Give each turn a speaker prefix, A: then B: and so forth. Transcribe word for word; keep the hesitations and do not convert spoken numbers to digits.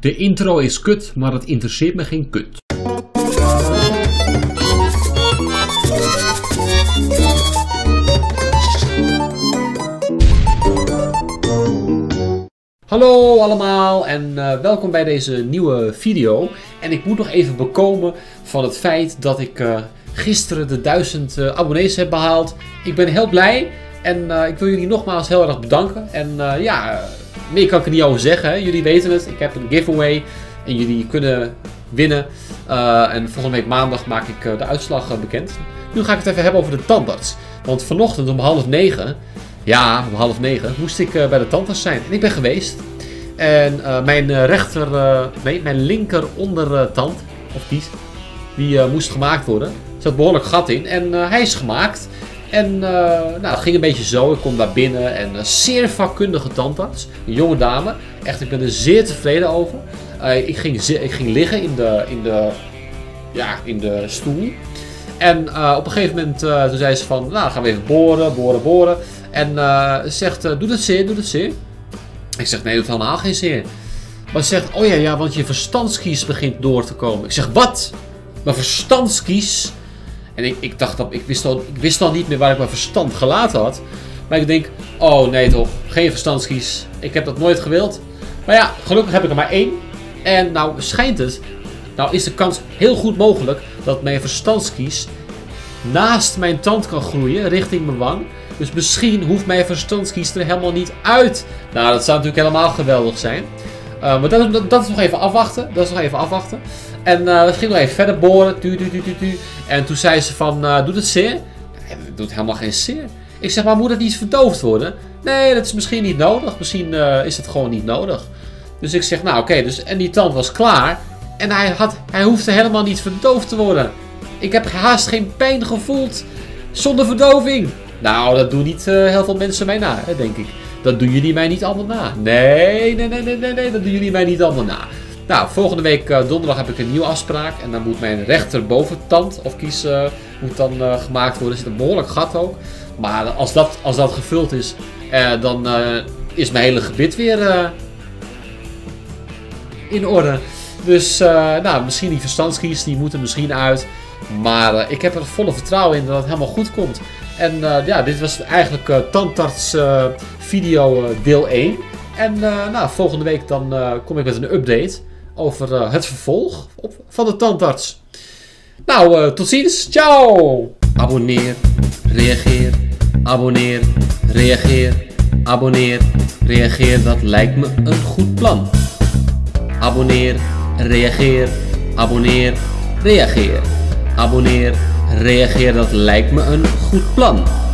A: De intro is kut, maar het interesseert me geen kut. Hallo allemaal en uh, welkom bij deze nieuwe video. En ik moet nog even bekomen van het feit dat ik uh, gisteren de duizend uh, abonnees heb behaald. Ik ben heel blij en uh, ik wil jullie nogmaals heel erg bedanken. En uh, ja, meer kan ik er niet over zeggen. Hè. Jullie weten het, ik heb een giveaway en jullie kunnen winnen. Uh, en volgende week maandag maak ik uh, de uitslag uh, bekend. Nu ga ik het even hebben over de tandarts. Want vanochtend om half negen, ja om half negen, moest ik uh, bij de tandarts zijn. En ik ben geweest. En uh, mijn uh, rechter, uh, nee, mijn linker ondertand, of kies, die uh, moest gemaakt worden. Er zat behoorlijk gat in en uh, hij is gemaakt. En uh, nou, het ging een beetje zo, ik kom daar binnen en een uh, zeer vakkundige tandarts, een jonge dame. Echt, ik ben er zeer tevreden over. Uh, ik, ging ik ging liggen in de, in de, ja, in de stoel. En uh, op een gegeven moment uh, toen zei ze van, nou gaan we even boren, boren, boren. En uh, zegt, uh, doet het zeer, doet het zeer? Ik zeg, nee, dat doet helemaal geen zeer. Maar ze zegt, oh ja, ja, want je verstandskies begint door te komen. Ik zeg, wat? Mijn verstandskies? En ik, ik dacht, dat, ik wist, al, ik wist al niet meer waar ik mijn verstand gelaten had. Maar ik denk, oh nee toch, geen verstandskies. Ik heb dat nooit gewild. Maar ja, gelukkig heb ik er maar één. En nou schijnt het, nou is de kans heel goed mogelijk dat mijn verstandskies naast mijn tand kan groeien, richting mijn wang. Dus misschien hoeft mijn verstandskies er helemaal niet uit. Nou, dat zou natuurlijk helemaal geweldig zijn. Uh, maar dat, dat, dat is nog even afwachten. Dat is nog even afwachten. En uh, we gingen nog even verder boren. Tu, tu, tu, tu, tu. En toen zei ze van, uh, doet het zeer? Nee, het doet helemaal geen zeer. Ik zeg, maar moet het niet verdoofd worden? Nee, dat is misschien niet nodig. Misschien uh, is het gewoon niet nodig. Dus ik zeg, nou oké. Okay, dus, en die tand was klaar. En hij, had, hij hoefde helemaal niet verdoofd te worden. Ik heb haast geen pijn gevoeld zonder verdoving. Nou, dat doen niet uh, heel veel mensen mij na, hè, denk ik. Dat doen jullie mij niet allemaal na. Nee, nee, nee, nee, nee, nee, dat doen jullie mij niet allemaal na. Nou, volgende week uh, donderdag heb ik een nieuwe afspraak. En dan moet mijn rechterboventand of kies uh, moet dan uh, gemaakt worden. Er zit een behoorlijk gat ook. Maar als dat, als dat gevuld is, uh, dan uh, is mijn hele gebit weer uh, in orde. Dus, uh, nou, misschien die verstandskies, die moeten misschien uit. Maar uh, ik heb er volle vertrouwen in dat het helemaal goed komt. En uh, ja, dit was eigenlijk uh, tandarts uh, video uh, deel één. En uh, nou, volgende week dan uh, kom ik met een update over uh, het vervolg op, van de tandarts. Nou, uh, tot ziens. Ciao! Abonneer, reageer, abonneer, reageer, abonneer, reageer. Dat lijkt me een goed plan. Abonneer, reageer, abonneer, reageer. Abonneer, reageer, dat lijkt me een goed plan.